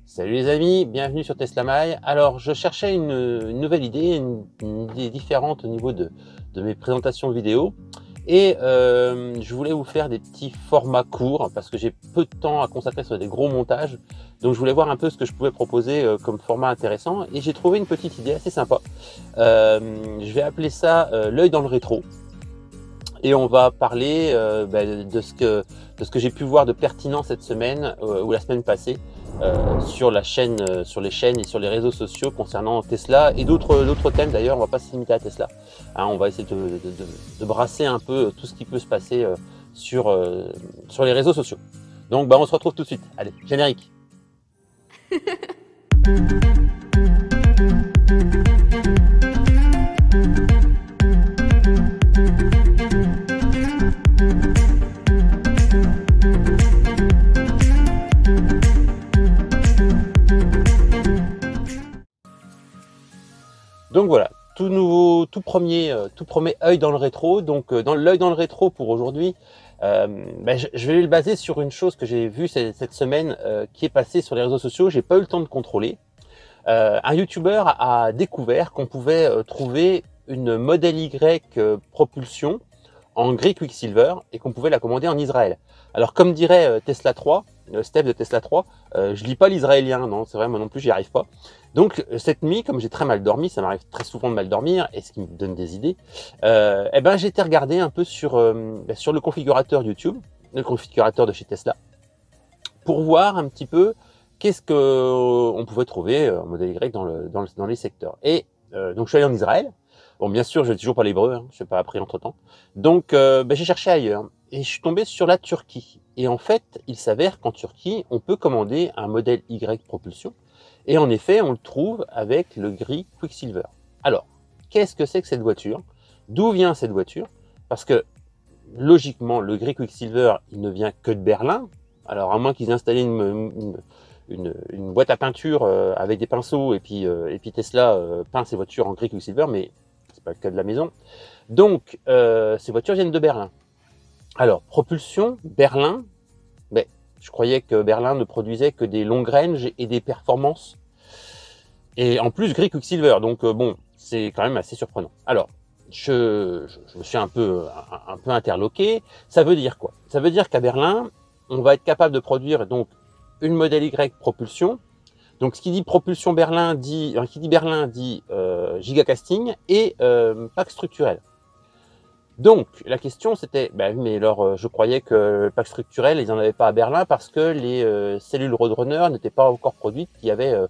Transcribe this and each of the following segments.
Salut les amis, bienvenue sur Tesla My. Alors je cherchais une nouvelle idée, une idée différente au niveau de mes présentations vidéo. Et je voulais vous faire des petits formats courts parce que j'ai peu de temps à consacrer sur des gros montages. Donc je voulais voir un peu ce que je pouvais proposer comme format intéressant. Et j'ai trouvé une petite idée assez sympa. Je vais appeler ça l'œil dans le rétro. Et on va parler de ce que j'ai pu voir de pertinent cette semaine ou la semaine passée sur la chaîne, sur les chaînes et sur les réseaux sociaux concernant Tesla et d'autres thèmes d'ailleurs. On va pas se limiter à Tesla. Hein, on va essayer de brasser un peu tout ce qui peut se passer sur les réseaux sociaux. Donc on se retrouve tout de suite. Allez, générique. Donc voilà, tout nouveau, tout premier œil dans le rétro. Donc dans l'œil dans le rétro pour aujourd'hui, je vais le baser sur une chose que j'ai vue cette semaine qui est passée sur les réseaux sociaux. J'ai pas eu le temps de contrôler. Un YouTuber a découvert qu'on pouvait trouver une Model Y propulsion en gris Quicksilver et qu'on pouvait la commander en Israël. Alors comme dirait Tesla 3, Steph de Tesla 3, je lis pas l'israélien, non, c'est vrai, moi non plus j'y arrive pas. Donc cette nuit, comme j'ai très mal dormi, ça m'arrive très souvent de mal dormir, et ce qui me donne des idées, j'ai été regarder un peu sur le configurateur YouTube, le configurateur de chez Tesla, pour voir un petit peu qu'est-ce que on pouvait trouver en modèle Y dans les secteurs. Et donc je suis allé en Israël. Bon, bien sûr, je n'ai toujours pas l'hébreu, hein, je n'ai pas appris entre-temps. Donc j'ai cherché ailleurs et je suis tombé sur la Turquie. Et en fait, il s'avère qu'en Turquie, on peut commander un modèle Y propulsion. Et en effet, on le trouve avec le gris Quicksilver. Alors, qu'est-ce que c'est que cette voiture? D'où vient cette voiture? Parce que logiquement, le gris Quicksilver, il ne vient que de Berlin. Alors, à moins qu'ils aient installé une boîte à peinture avec des pinceaux et puis Tesla peint ses voitures en gris Quicksilver, mais c'est pas le cas de la maison. Donc, ces voitures viennent de Berlin. Alors, propulsion, Berlin, je croyais que Berlin ne produisait que des long range et des performances. Et en plus, gris Quicksilver, donc bon, c'est quand même assez surprenant. Alors, je me suis un peu interloqué. Ça veut dire quoi? Ça veut dire qu'à Berlin, on va être capable de produire donc une Model Y propulsion. Donc, ce qui dit propulsion Berlin dit, gigacasting et pack structurel. Donc, la question c'était, mais alors je croyais que le pack structurel, ils n'en avaient pas à Berlin parce que les cellules Roadrunner n'étaient pas encore produites, qu'il y avait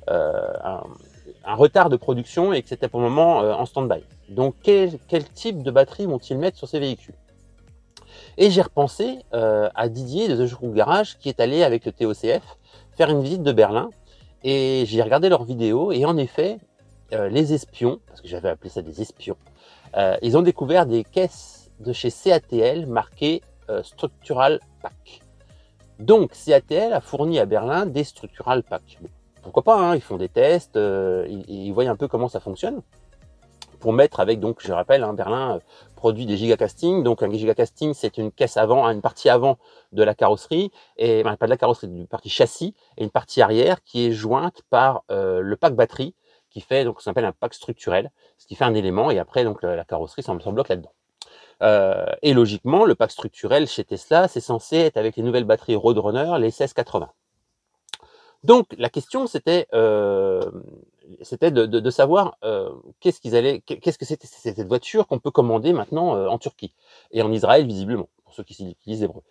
un retard de production et que c'était pour le moment en stand-by. Donc, quel type de batterie vont-ils mettre sur ces véhicules? Et j'ai repensé à Didier de The Jour Garage qui est allé avec le TOCF faire une visite de Berlin et j'ai regardé leurs vidéos et en effet, les espions, parce que j'avais appelé ça des espions, ils ont découvert des caisses de chez CATL marquées Structural Pack. Donc CATL a fourni à Berlin des Structural Pack. Bon, pourquoi pas, hein, ils font des tests, ils voient un peu comment ça fonctionne. Pour mettre avec, donc je rappelle, hein, Berlin produit des gigacastings. Donc un gigacasting, c'est une caisse avant, une partie avant de la carrosserie, et pas de la carrosserie, d'une partie châssis, et une partie arrière qui est jointe par le pack batterie, qui fait donc ce qu'on appelle un pack structurel, ce qui fait un élément, et après donc la carrosserie s'en bloque là-dedans. Et logiquement, le pack structurel chez Tesla, c'est censé être avec les nouvelles batteries Roadrunner, les 1680. Donc la question c'était de savoir qu'est-ce que c'était cette voiture qu'on peut commander maintenant en Turquie et en Israël visiblement pour ceux qui utilisent l'hébreu.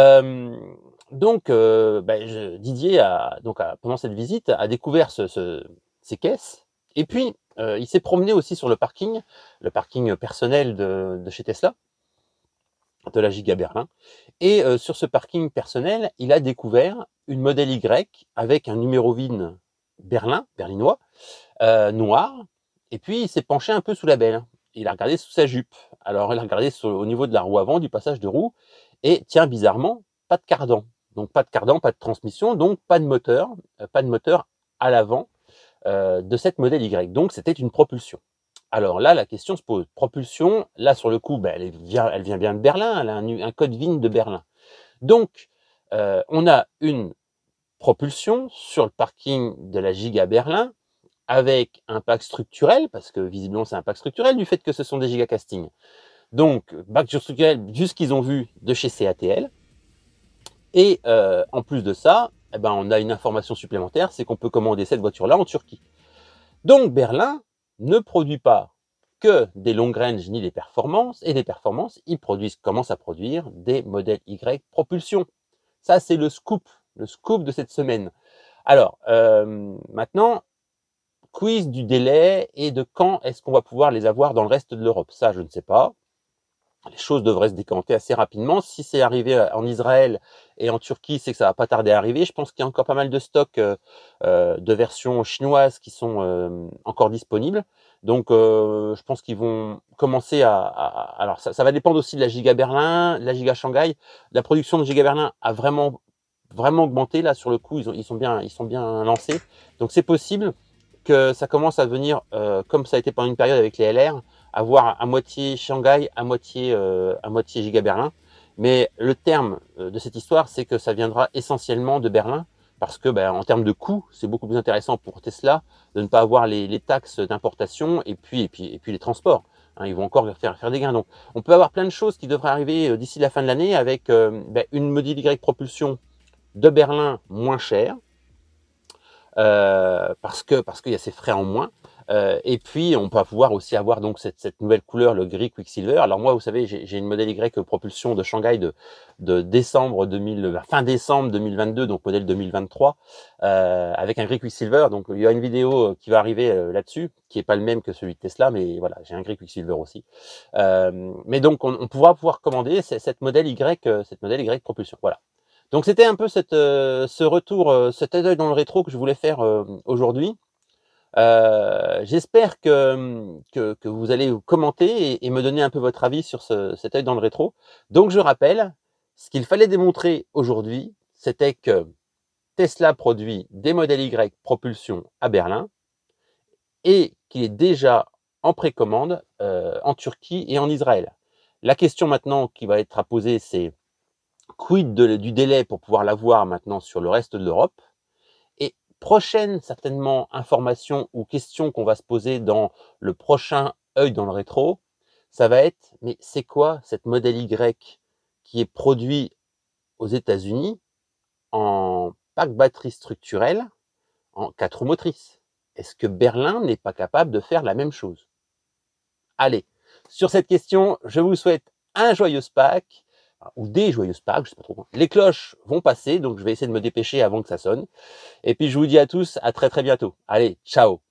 Didier pendant cette visite a découvert ces caisses et puis il s'est promené aussi sur le parking personnel de chez Tesla, de la Giga Berlin. Et sur ce parking personnel, il a découvert une Model Y avec un numéro VIN berlinois, noir. Et puis il s'est penché un peu sous la belle. Il a regardé sous sa jupe. Alors il a regardé au niveau de la roue avant, du passage de roue. Et tiens, bizarrement, pas de cardan. Donc pas de cardan, pas de transmission, donc pas de moteur à l'avant de cette Model Y. Donc c'était une propulsion. Alors là, la question se pose. Propulsion, là sur le coup, elle vient bien de Berlin, elle a un code VIN de Berlin. Donc, on a une propulsion sur le parking de la Giga Berlin, avec un pack structurel, parce que visiblement c'est un pack structurel du fait que ce sont des gigacastings. Donc, pack structurel, vu ce qu'ils ont vu de chez CATL. Et en plus de ça, eh ben, on a une information supplémentaire, c'est qu'on peut commander cette voiture-là en Turquie. Donc Berlin ne produit pas que des long range ni des performances, et des performances, ils commencent à produire des modèles Y propulsion. Ça, c'est le scoop de cette semaine. Alors, maintenant, quiz du délai et de quand est-ce qu'on va pouvoir les avoir dans le reste de l'Europe. Ça, je ne sais pas. Les choses devraient se décanter assez rapidement. Si c'est arrivé en Israël et en Turquie, c'est que ça va pas tarder à arriver. Je pense qu'il y a encore pas mal de stocks de versions chinoises qui sont encore disponibles. Donc, je pense qu'ils vont commencer alors, ça va dépendre aussi de la Giga Berlin, de la Giga Shanghai. La production de Giga Berlin a vraiment augmenté là sur le coup. Ils sont bien lancés. Donc, c'est possible que ça commence à devenir, comme ça a été pendant une période avec les LR, avoir à moitié Shanghai, à moitié Giga Berlin. Mais le terme de cette histoire, c'est que ça viendra essentiellement de Berlin, parce que en termes de coût, c'est beaucoup plus intéressant pour Tesla de ne pas avoir les taxes d'importation et puis les transports. Hein, ils vont encore faire des gains. Donc, on peut avoir plein de choses qui devraient arriver d'ici la fin de l'année avec une Model Y propulsion de Berlin moins chère, parce qu'il y a ces frais en moins. Et puis, on va pouvoir aussi avoir donc cette nouvelle couleur, le gris Quicksilver. Alors moi, vous savez, j'ai une modèle Y propulsion de Shanghai de décembre fin décembre 2022, donc modèle 2023, avec un gris Quicksilver. Donc, il y a une vidéo qui va arriver là-dessus, qui est pas le même que celui de Tesla, mais voilà, j'ai un gris Quicksilver aussi. Mais donc, on pourra pouvoir commander cette modèle Y propulsion. Voilà. Donc c'était un peu ce retour, cet œil dans le rétro que je voulais faire aujourd'hui. J'espère que vous allez commenter et me donner un peu votre avis sur cet œil dans le rétro. Donc je rappelle, ce qu'il fallait démontrer aujourd'hui, c'était que Tesla produit des modèles Y propulsion à Berlin et qu'il est déjà en précommande en Turquie et en Israël. La question maintenant qui va être à poser, c'est quid du délai pour pouvoir l'avoir maintenant sur le reste de l'Europe? Et prochaine certainement information ou question qu'on va se poser dans le prochain œil dans le rétro, ça va être, mais c'est quoi cette modèle Y qui est produit aux États-Unis en pack batterie structurelle en 4 roues motrices? Est-ce que Berlin n'est pas capable de faire la même chose? Allez, sur cette question, je vous souhaite un joyeux Pâques, ou des joyeuses Pâques, je sais pas trop. Les cloches vont passer, donc je vais essayer de me dépêcher avant que ça sonne. Et puis je vous dis à tous, à très très bientôt. Allez, ciao!